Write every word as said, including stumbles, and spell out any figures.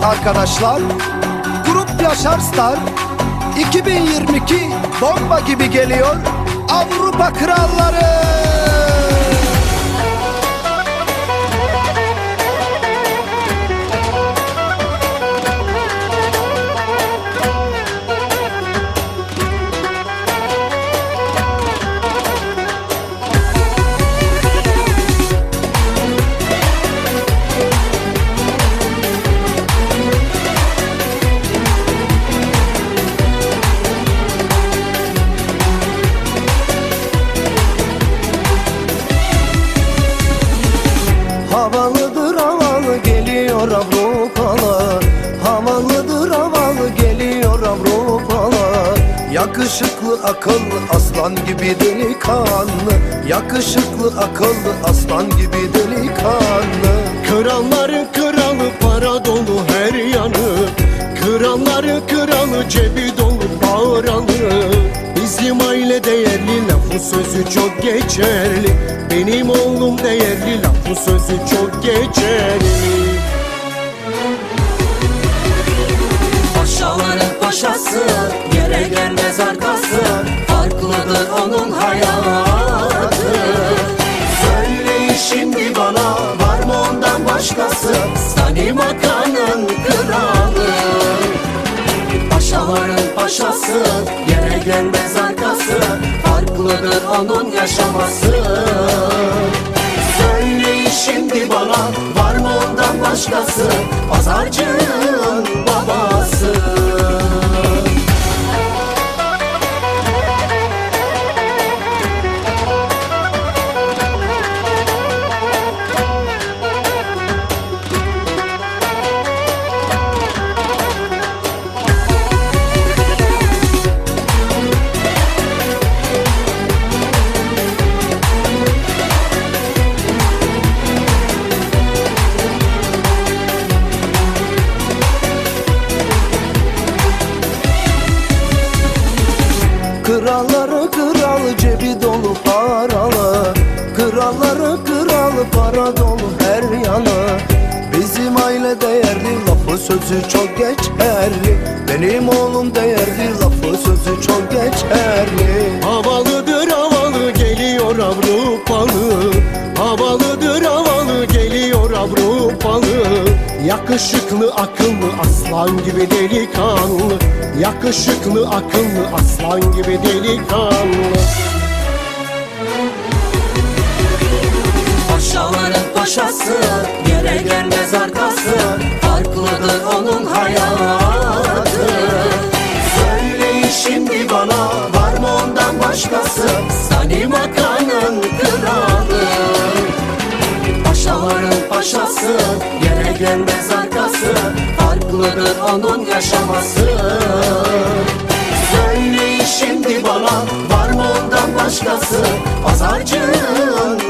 arkadaşlar. Grup Yaşar Star iki bin yirmi iki bomba gibi geliyor. Avrupa Kralları. Havalıdır havalı geliyor Avrupalar, havalıdır havalı geliyor Avrupalar. Yakışıklı akıllı aslan gibi delikanlı, yakışıklı akıllı aslan gibi delikanlı. Kralların kralı para dolu her yanı, kralların kralı cebi dolu bağıralı. Bizim aile değerli, lafı sözü çok geçerli. Benim oğlum değerli, lafı sözü çok geçerli. Paşaların paşası, yere gelmez arkası. Farklıdır onun hayatı. Söyleyin şimdi bana, var mı ondan başkası? Sani Makan'ın kralı. Paşaların paşası, yere gelmez arkası. Farklıdır onun yaşaması. Söyleyin şimdi bana, var mı ondan başkası? Pazarcının babası. Kralları kralı cebi dolu paralı, kralları kralı para dolu her yanı. Bizim aile değerli, lafı sözü çok geçerli. Benim oğlum değerli, lafı sözü çok geçerli. Havalıdır havalı geliyor Avrupalı, havalıdır havalı geliyor Avrupalı. Yakışıklı akıllı aslan gibi delikanlı, yakışıklı akıllı aslan gibi delikanlı. Paşaların paşası, yere gelmez arkası. Farklıdır onun hayatı. Söyleyin şimdi bana, var mı ondan başkası? Sani Makan'ın kralı. Paşaların paşası, yere gelmez arkası. Farklıdır onun yaşaması. Söyleyin şimdi bana, var mı ondan başkası? Pazarcının